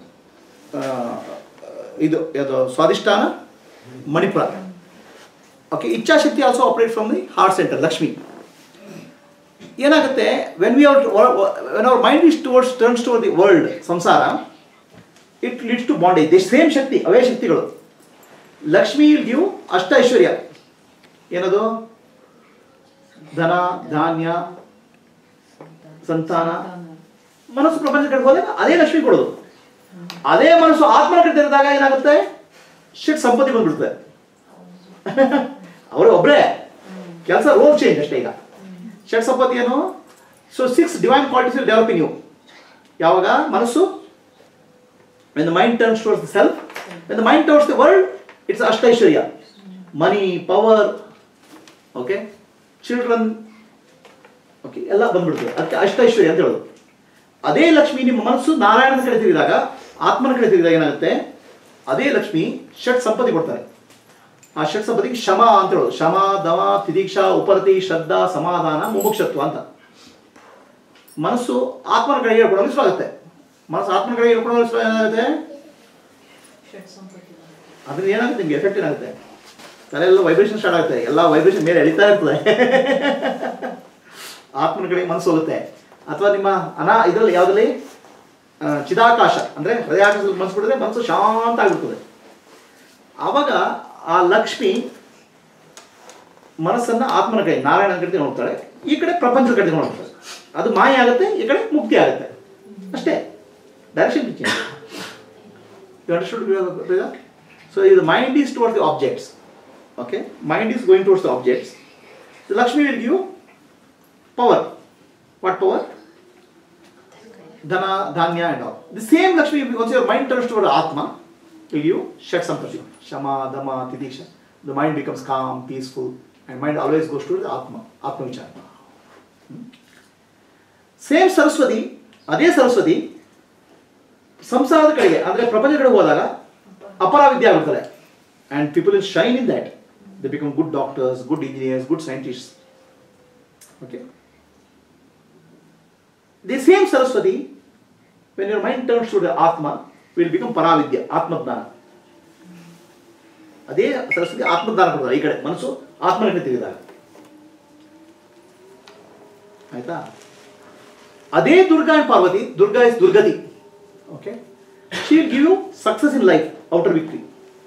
S1: Swadhisthana, Manipura. Okay, Ichchashakti also operates from the heart center, Lakshmi. ಏನಾಗುತ್ತೆ when our mind is turns toward the world ಸಂಸಾರ, it leads to bondage. The same shakti, ಅವೇ ಶಕ್ತಿಗಳು. Lakshmi will give ಅಷ್ಟ ಐಶ್ವರ್ಯ. ಏನದು? ಧನ, ಧಾನ್ಯ, ಸಂತಾನ. ಮನಸ್ಸು ಪ್ರಪಂಚ ಕಡೆ ಹೋದಾಗ ಅದೇ ಲಕ್ಷ್ಮಿ ಕೊಡೋದು. ಅದೇ ಮನಸ್ಸು ಆತ್ಮನ ಕಡೆ ಇರಿದಾಗ ಏನಾಗುತ್ತೆ? ಷಟ್ ಸಂಪತ್ತಿ ಬಂದ್ಬಿಡುತ್ತೆ. ಅವರು ಒಬ್ಬರೇ ಕೆಲಸ, ರೋಲ್ ಚೇಂಜ್ ಅಷ್ಟೇ. ಈಗ ಷಟ್ ಸಂಪತ್ತಿ ಏನು? So 6 divine qualities will develop in you. ಯಾವಾಗ ಮನಸ್ಸು, when the mind turns towards the self, when the mind towards the world, it's ಅಷ್ಟೈಶ್ವರ್ಯ, money, power, okay, children, okay, ಎಲ್ಲ ಬಂದ್ಬಿಡ್ತದೆ. ಅದಕ್ಕೆ ಅಷ್ಟೈಶ್ವರ್ಯ ಅಂತ ಹೇಳೋದು. ಅದೇ ಲಕ್ಷ್ಮಿ ನಿಮ್ಮ ಮನಸ್ಸು ನಾರಾಯಣನ ಕಡೆ ತಿರುಗಿದಾಗ, ಆತ್ಮನ ಕಡೆ ತಿರುಗಿದಾಗ ಏನಾಗುತ್ತೆ? ಅದೇ ಲಕ್ಷ್ಮಿ ಷಟ್ ಸಂಪತ್ತಿ ಕೊಡ್ತಾರೆ. ಆ ಷಟ್ ಸಂಪತ್ತಿಗೆ ಶಮ ಅಂತ ಹೇಳೋದು. ಶಮ, ದಮ, ತಿದೀಕ್ಷಾ, ಉಪರತಿ, ಶ್ರದ್ಧಾ, ಸಮಾಧಾನ, ಮುಮುಕ್ಷತ್ವ ಅಂತ. ಮನಸ್ಸು ಆತ್ಮನ ಕಡೆ ಹೇಳ್ಕೊಡೋದು ಸ್ವಾಗತ್ತೆ. ಮನಸ್ಸು ಆತ್ಮನ ಕಡೆ ಹೇಳ್ಕೊಡೋದು ಏನಾಗುತ್ತೆ? ಅದ್ರಿಂದ ಏನಾಗುತ್ತೆ? ನಿಮ್ಗೆ ಎಫೆಕ್ಟ್ ಏನಾಗುತ್ತೆ? ತಲೆಯೆಲ್ಲ ವೈಬ್ರೇಷನ್ ಸ್ಟಾರ್ಟ್ ಆಗುತ್ತೆ. ಎಲ್ಲ ವೈಬ್ರೇಷನ್ ಮೇಲೆ ಎಳಿತಾ ಇರ್ತದೆ. ಆತ್ಮನ ಕಡೆ ಮನಸ್ಸು ಹೋಗುತ್ತೆ. ಅಥವಾ ನಿಮ್ಮ ಇದರಲ್ಲಿ ಯಾವುದಲ್ಲಿ ಚಿದಾಕಾಶ ಅಂದರೆ ಹೃದಯಾಕಾಶದಲ್ಲಿ ಮನಸ್ಸು ಬಿಡಿದ್ರೆ ಮನಸ್ಸು ಶಾಂತ ಆಗಿರ್ತದೆ. ಆವಾಗ ಆ ಲಕ್ಷ್ಮಿ ಮನಸ್ಸನ್ನು ಆತ್ಮನ ಕಡೆ, ನಾರಾಯಣನ ಕಡೆ ನೋಡ್ತಾಳೆ. ಈ ಕಡೆ ಪ್ರಪಂಚದ ಕಡೆ ನೋಡ್ತಾಳೆ. ಅದು ಮಾಯ ಆಗುತ್ತೆ, ಈ ಕಡೆ ಮುಕ್ತಿ ಆಗುತ್ತೆ. ಅಷ್ಟೇ, direction change. You understood? So the mind is towards the objects. Okay, mind is going towards the objects. The Lakshmi will give power. What power? Dhana, Dhanya and all. The same Lakshmi, once your mind turns toward Atma, will give Shat Sampati. Shama, Dama, Tidiksha. The mind becomes calm, peaceful, and mind always goes towards the Atma. Atma Vichara. Same Saraswati, ಅದೇ ಸರಸ್ವತಿ ಸಂಸಾರದ ಕಡೆಗೆ ಅಂದರೆ ಪ್ರಪಂಚದ ಕಡೆ ಹೋದಾಗ ಅಪರ ವಿದ್ಯೆ ಆಗುತ್ತದೆ. And people will shine in that. They become good doctors, good engineers, good scientists. Okay, the same Saraswati when your mind turns to the atma will become ಪರಾವಿದ್ಯೆ, ಆತ್ಮಜ್ಞಾನ. ಅದೇ ಸರಸ್ವತಿ ಆತ್ಮಜ್ಞಾನ ಕೊಡ್ತಾರೆ. ಈ ಕಡೆ ಮನಸ್ಸು ಆತ್ಮನ ಕಡೆ ತಿರುಗಿದಾಗ. ಆಯ್ತಾ? ಅದೇ ದುರ್ಗಾ ಅಂಡ್ ಪಾರ್ವತಿ, ದುರ್ಗಾ ಇಸ್ ದುರ್ಗತಿ. Okay, she will give you success in life, outer victory.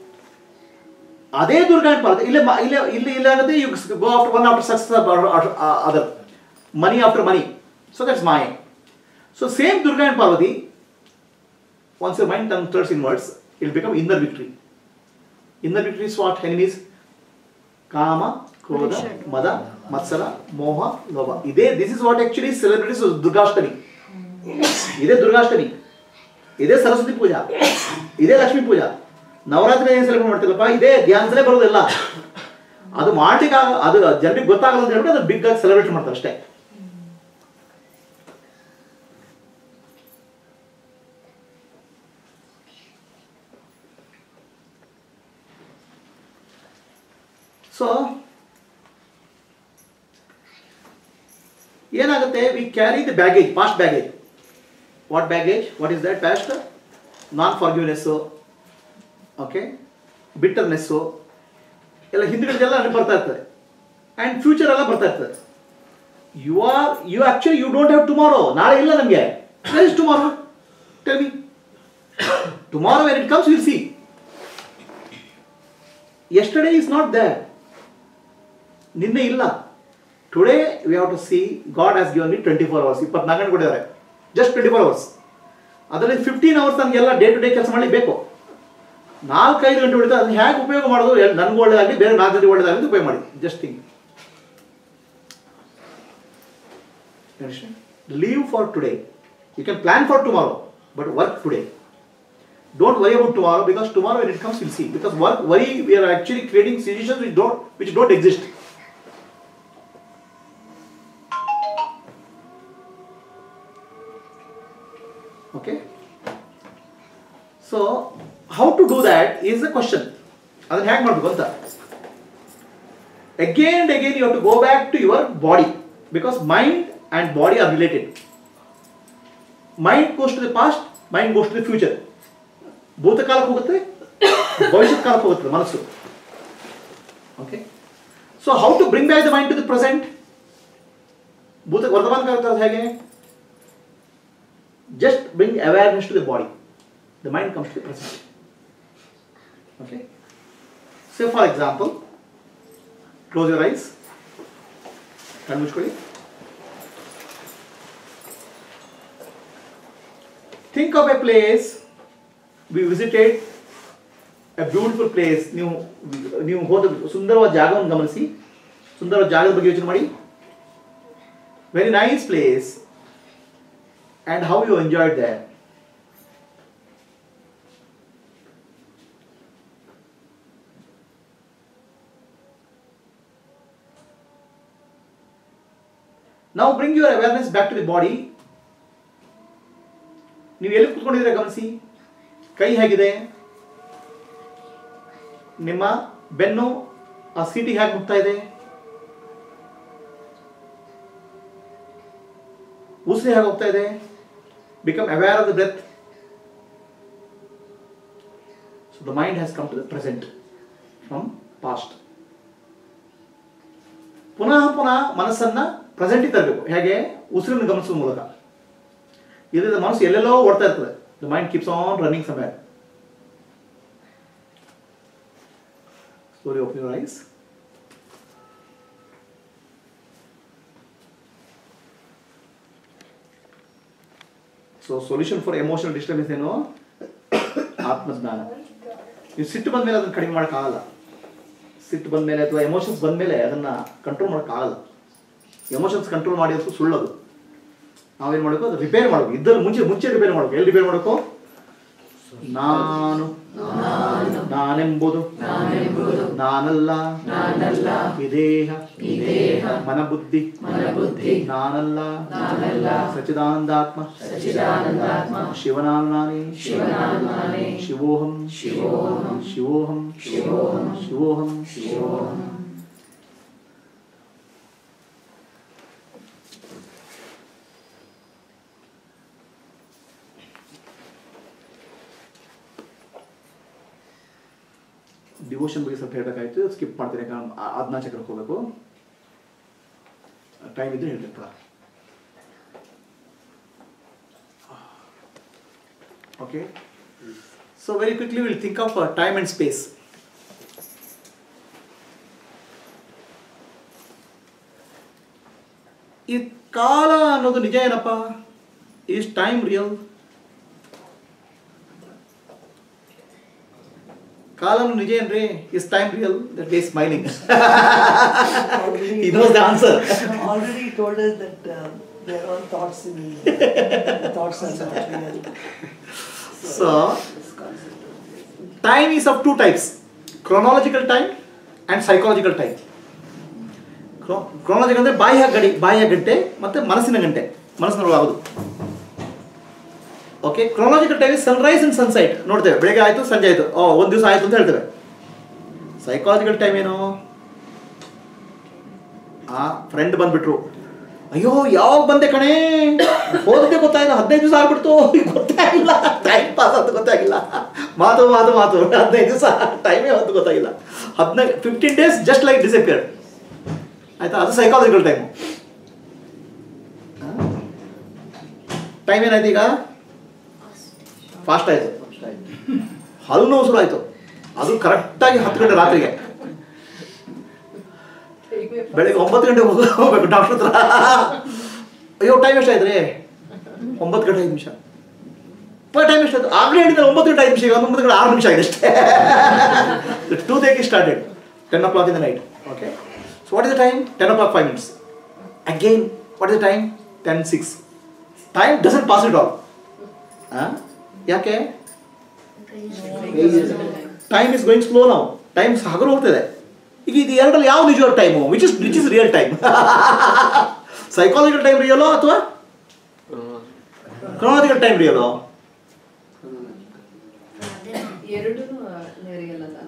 S1: ಅದೇ ದುರ್ಗಾ ಅಂಡ್ ಪಾರ್ವತಿ ಇಲ್ಲಿ ಆಗುತ್ತೆ. You go after one after success other, money after money. So that's maya. So same Durga and Parvati, once your mind turns inwards, it will become inner victory. Inner victory is what? Enemies: Kama, Krodha, Mada, Matsara, Moha, Lobha. This is what actually celebrates Durgashtami. Ide Durgashtami. Ide Saraswati Puja. Ide Lakshmi Puja. Navaratri ಏನು celebrate ಮಾಡ್ತಿಲ್ಲಪ್ಪ, ಇದೇ ಧ್ಯಾನದಲ್ಲೇ ಬರೋದಿಲ್ಲ. ಅದು ಮಾಡ್ಲಿಕ್ಕೆ ಅದು ಜನರಿಗೆ ಗೊತ್ತಾಗಲ್ಲ ಅಂತ ಹೇಳ್ಬಿಟ್ಟು ಅದು ಬಿಗ್ ಆಗಿ ಸೆಲೆಬ್ರೇಟ್ ಮಾಡ್ತಾರೆ ಅಷ್ಟೇ. ಸೊ ಏನಾಗುತ್ತೆ? We carry the baggage, past baggage. What baggage? What is that? Past non forgiveness, okay, bitterness ಎಲ್ಲ ಹಿಂದ್ಗಡೆದೆಲ್ಲ ಬರ್ತಾ ಇರ್ತದೆ. ಆ್ಯಂಡ್ ಫ್ಯೂಚರ್ ಎಲ್ಲ ಬರ್ತಾ ಇರ್ತದೆ. You actually you don't have tomorrow. ನಾಳೆ ಇಲ್ಲ ನಮಗೆ. Where is tomorrow? Tell me. Tomorrow when it comes will see. Yesterday is not there. ನಿನ್ನೆ ಇಲ್ಲ. Today we have to see. God has given me 24 hours. 24 ಗಂಟೆ ಕೊಟ್ಟಿದ್ದಾರೆ. Just 24 hours. ಅದರಲ್ಲಿ 15 hours ನನಗೆಲ್ಲ day to day ಕೆಲಸ ಮಾಡಲಿಕ್ಕೆ ಬೇಕು. 4-5 ಗಂಟೆ ಹೊಡಿತಾ ಅದನ್ನ ಹೇಗೆ ಉಪಯೋಗ ಮಾಡೋದು? ನನಗೂ ಒಳ್ಳೆಯದಾಗಲಿ, ಬೇರೆ 4 ಗಂಟೆ ಒಳ್ಳೆಯದಾಗಲಿ ಅಂತ ಉಪಯೋಗ ಮಾಡಿ. Just think. Live for today. You can plan for tomorrow, but work today. Don't worry about tomorrow, because tomorrow when it comes we'll see. Because worry, we are actually creating situations which don't exist. Okay. So how to do that is the question. Adana hege madbeku anta. Again and again you have to go back to your body, because mind and body are related. Mind goes to the past, mind goes to the future. ಭೂತಕಾಲಕ್ಕೆ ಹೋಗುತ್ತೆ, ಭವಿಷ್ಯತ್ ಕಾಲಕ್ಕೆ ಹೋಗುತ್ತೆ ಮನಸ್ಸು. Okay, so how to bring back the mind to the present? ಭೂತ ವರ್ತಮಾನ ಕಾಲದ ಹೇಗೆ? Just bring awareness to the body. The mind comes to the present. Okay. Say for example, close your eyes. Kannu muchkoli. Think of a place we visited, a beautiful place. ನೀವು ಹೋದ ಸುಂದರವಾದ ಜಾಗವನ್ನು ಗಮನಿಸಿ. ಸುಂದರವಾದ ಜಾಗದ ಬಗ್ಗೆ ಯೋಚನೆ ಮಾಡಿ. Very nice place. And how you enjoyed there. Now bring your awareness back to the body. ನೀವು ಎಲ್ಲಿ ಕೂತ್ಕೊಂಡಿದ್ದೀರಾ ಗಮನಿಸಿ. ಕೈ ಹೇಗಿದೆ? ನಿಮ್ಮ ಬೆನ್ನು ಆ ಸೀಟಿಗೆ ಹೇಗೆ ಮುಟ್ತಾ ಇದೆ? ಉಸಿರು ಹೇಗೆ ಹೋಗ್ತಾ ಇದೆ? Become aware of the breath. So the mind has come to the present from past. ಪುನಃ ಮನಸ್ಸನ್ನ ಪ್ರೆಸೆಂಟಿಗೆ ತರಬೇಕು. ಹೇಗೆ? ಉಸಿರನ್ನು ಗಮನಿಸುವ ಮೂಲಕ. ಇದರಿಂದ ಮನಸ್ಸು ಎಲ್ಲೆಲ್ಲೋ ಓಡ್ತಾ ಇರ್ತದೆ. The mind keeps on running somewhere. Slowly open your eyes. So solution for emotional disturbance ಏನು? ಆತ್ಮಜ್ಞಾನ. ನೀವು ಸಿಟ್ಟು ಬಂದ ಮೇಲೆ ಅದನ್ನು ಕಡಿಮೆ ಮಾಡೋಕ್ಕಾಗಲ್ಲ. ಸಿಟ್ಟು ಬಂದ ಮೇಲೆ ಅಥವಾ ಎಮೋಷನ್ಸ್ ಬಂದ ಮೇಲೆ ಅದನ್ನು ಕಂಟ್ರೋಲ್ ಮಾಡೋಕ್ಕಾಗಲ್ಲ. ಎಮೋಷನ್ಸ್ ಕಂಟ್ರೋಲ್ ಮಾಡಿರೋದು ಸುಳ್ಳದು. ನಾವೇನು ಮಾಡಬೇಕು? ಅದು ರಿಪೇರ್ ಮಾಡಬೇಕು. ಇದ್ದಲ್ಲಿ ಮುಂಚೆ ರಿಪೇರ್ ಮಾಡಬೇಕು. ಎಲ್ಲಿ ರಿಪೇರ್ ಮಾಡಬೇಕು? ನಾನೆಂಬುದು ನಾನಲ್ಲ, ಈ ದೇಹ ಮನಬುದ್ಧಿ ನಾನಲ್ಲ, ಸಚ್ಚಿದಾನಂದಾತ್ಮ ಶಿವನಾನೇ ಶಿವೋಹಂ ಶಿವೋಹಂ ಶಿವೋಹಂ. ಡಿವೋಷನ್ ಬಗ್ಗೆ ಸ್ವಲ್ಪ ಹೇಳಬೇಕಾಯ್ತು, ಸ್ಕಿಪ್ ಮಾಡ್ತೀನಿ. ಯಾಕಂದ್ರೆ ಆಜ್ಞಾ ಚಕ್ರಕ್ಕೆ ಹೋಗಬೇಕು. ಟೈಮ್ ಇದ್ರೆ ಹೇಳ್ತೀನಿ. Okay. So very quickly will think of time and space. ಈ ಕಾಲ ಅನ್ನೋದು ನಿಜ ಏನಪ್ಪ? Is time real? ಕಾಲನು ನಿಜ ಏನ್ರಿ? Is time real? That is smiling. He knows the answer.
S2: Already told us that their own thoughts in thoughts are not real.
S1: So time is of two types: chronological time and psychological time. Chronological ಅಂದ್ರೆ ಬಾಹ್ಯ ಗಂಟೆ ಮತ್ತೆ ಮನಸ್ಸಿನ ಗಂಟೆ, ಮನಸ್ಸಿನೊಳಗೆ ಆಗೋದು. Okay. Chronological time sunrise and sunset ನೋಡ್ತೇವೆ. ಬೆಳಗ್ಗೆ ಆಯಿತು, ಸಂಜೆ ಆಯಿತು, ಒಂದು ದಿವಸ ಆಯಿತು ಅಂತ ಹೇಳ್ತೇವೆ. ಸೈಕಾಲಜಿಕಲ್ ಟೈಮ್ ಏನು? ಫ್ರೆಂಡ್ ಬಂದ್ಬಿಟ್ರು, ಅಯ್ಯೋ ಯಾವಾಗ ಬಂದೆ ಕಣೆ, ಹೋದದ್ದೇ ಗೊತ್ತಾಯಿಲ್ಲ, 15 ದಿವಸ ಆಗ್ಬಿಡ್ತು, ಗೊತ್ತಾಗಿಲ್ಲ, ಟೈಮ್ ಪಾಸ್ ಅಂತ ಗೊತ್ತಾಗಿಲ್ಲ, ಮಾತು 15 ದಿವಸ ಟೈಮೇ ಹೊತ್ತು ಗೊತ್ತಾಗಿಲ್ಲ, 15 days ಜಸ್ಟ್ ಲೈಕ್ ಡಿಸಪಿಯರ್ಡ್. ಆಯ್ತಾ? ಅದು ಸೈಕಾಲಜಿಕಲ್ ಟೈಮು. ಟೈಮ್ ಏನಾಯ್ತು ಈಗ? ಫಾಸ್ಟ್ ಆಯಿತು. ಹಲ್ಲು ನೋವು ಶುರು ಆಯಿತು. ಅದು ಕರೆಕ್ಟಾಗಿ 10 ಗಂಟೆ ರಾತ್ರಿಗೆ. ಬೆಳಗ್ಗೆ 9 ಗಂಟೆಗೆ ಹೋಗ್ಬೇಕು ಡಾಕ್ಟರ್ ಹತ್ರ. ಅಯ್ಯೋ ಟೈಮ್ ಎಷ್ಟಾಯ್ತು ರೀ? 9 ಗಂಟೆ 5 ನಿಮಿಷ. ಟೈಮ್ ಎಷ್ಟಾಯ್ತು? ಆಗಲೇ ಹೇಳಿದ್ರೆ 9 ಗಂಟೆ 5 ನಿಮಿಷ. ಈಗ 9 ಗಂಟೆ 6 ನಿಮಿಷ ಆಗಿದೆ ಅಷ್ಟೇ. toothache started 10 o'clock in the night. Okay. So what is the time? 10 o'clock 5 minutes. Again, what is the time? 10:06. Time doesn't pass at all. ಯಾಕೆ? ಟೈಮ್ ಇಸ್ ಗೋಯಿಂಗ್ ಸ್ಲೋ ನಾವು. ಟೈಮ್ ಹಗಲು ಹೋಗ್ತದೆ. ಈಗ ಇದು ಎರಡರಲ್ಲಿ ಯಾವ ನಿಜವಾದ time? Which is real time? Psychological time ರಿಯಲೋ ಅಥವಾ ಕ್ರೊನಾಲಜಿಕಲ್ ಟೈಮ್ ರಿಯಲೋ?
S3: ಎರಡೂ ರಿಯಲ್ ಅಲ್ಲ.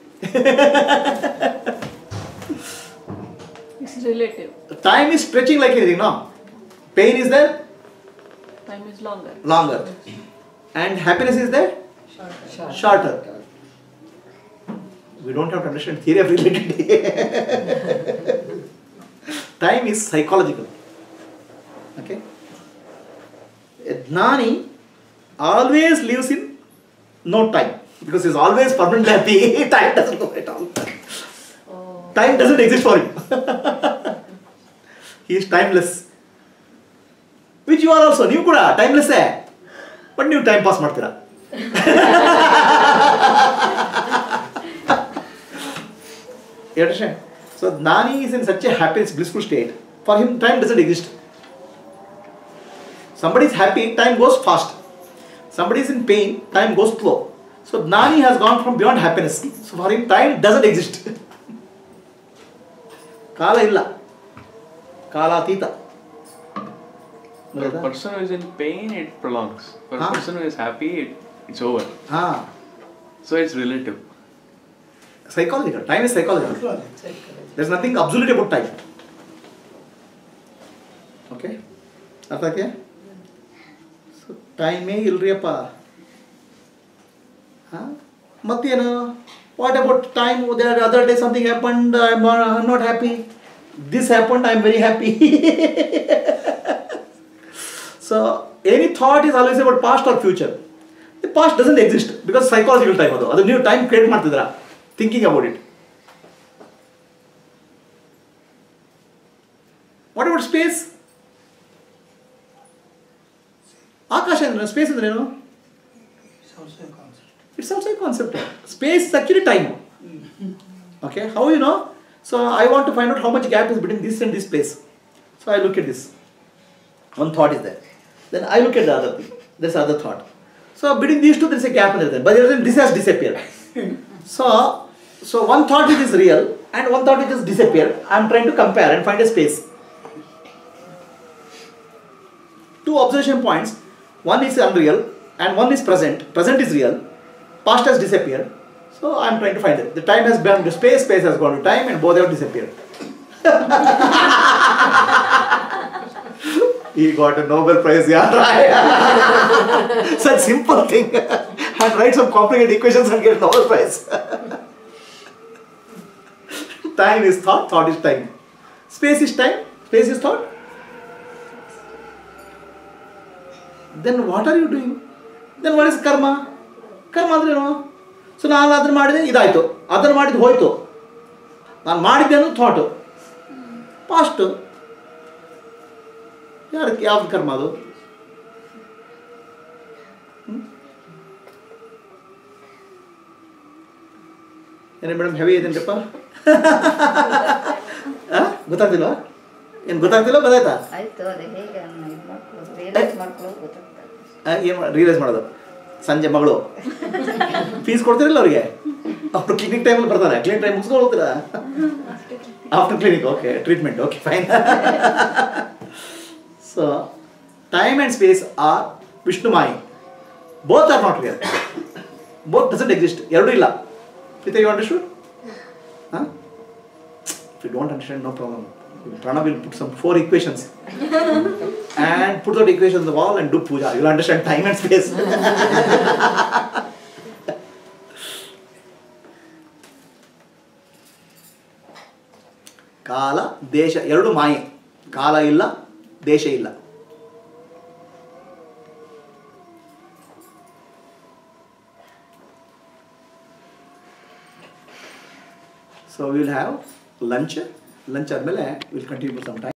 S8: It's relative.
S1: Time is stretching like anything, no? Pain is there?
S8: Time is longer.
S1: Longer. And happiness is there? Shorter. We don't have to understand theory of relativity. Time is psychological. Okay? A Gnani always lives in no time because he's always permanently happy. Time doesn't go at all. Time doesn't exist for him. He is timeless. Which you are also. You kuda timeless hai. But you time pass ಮಾಡ್ತೀರಾ. You understand? So Gnani is in such a happy, blissful state. For him, time doesn't exist. Somebody is happy, time goes fast. Somebody is in pain, time goes slow. So Gnani has gone from beyond happiness. So for him, time doesn't exist. Kala illa. Kala atita.
S9: For a person who is in pain, it prolongs. For a person who is happy, it's over. So it's relative.
S1: Psychological. Time is psychological. There's nothing absolute about time. Okay? Artha kya? So time may ilriyappa. Mattena, what about time? The other day something happened, I'm not happy. This happened, I'm very happy. So any thought is always about past or future. The past doesn't exist because psychological time adu. Adu new time create ಮಾಡ್ತಿದ್ದೀರಾ thinking about it. What about space? Akasha andre space andre ಏನು? It's also a concept. Space is actually time. Okay, how you know? So I want to find out how much gap is between this and this place. So I look at this. One thought is there. Then I look at the other thing. There's other thought. So between these two there is a gap there. But then this has disappeared. So one thought which is real and one thought which has disappeared. I am trying to compare and find a space. Two observation points. One is unreal and one is present. Present is real. Past has disappeared. So I am trying to find it. The time has gone to space, space has gone to time, and both have disappeared. He got a Nobel Prize, yeah, right? Such simple thing. And write some complicated equations and get Nobel Prize. Time is thought, thought is time. Space is time, space is thought. Then what are you doing? Then what is karma? Karma andre ಏನು? So ನಾನು ಅದನ್ನು ಮಾಡಿದೆ ಇದಾಯಿತು, ಅದನ್ನು ಮಾಡಿದ್ದು ಹೋಯಿತು. ನಾನು ಮಾಡಿದ್ದೆ ಅನ್ನೋದು ಥಾಟು. ಪಾಸ್ಟು ಯಾವ್ದು ಕರ್ಮ ಅದು? ಏನೇ ಮೇಡಮ್ ಹೆವಿ ಇದೇನ್ರಿಪ್ಪ? ಗೊತ್ತಾಗ್ತಿಲ್ವಾ? ಏನು ಗೊತ್ತಾಗ್ತಿಲ್ಲ? ಗೊತ್ತಾಯ್ತಾ? ಏನು ರಿಯಲೈಸ್ ಮಾಡೋದು? ಸಂಜೆ ಮಗಳು ಫೀಸ್ ಕೊಡ್ತಿರಲ್ಲ ಅವರಿಗೆ, ಅವರು ಕ್ಲಿನಿಕ್ ಟೈಮಲ್ಲಿ ಬರ್ತಾರೆ. ಕ್ಲಿನಿಕ್ ಟೈಮ್ ಮುಗಿಸ್ಕೊಂಡು ಹೋಗ್ತೀರಾ? After clinic, okay, treatment, okay, fine. So time and space are Vishnu ಮಾಯಿ. Both are not real. Both doesn't exist. ಎರಡೂ ಇಲ್ಲ. Pita, you understood? Huh? If you don't understand, no problem. Pranav will put some 4 equations and put that equation on the wall and do puja. You will understand time and space. Kala, Desha, eradu maye. Kala illa, Desha illa. So we will have lunch. Lunch admele we will continue for some time.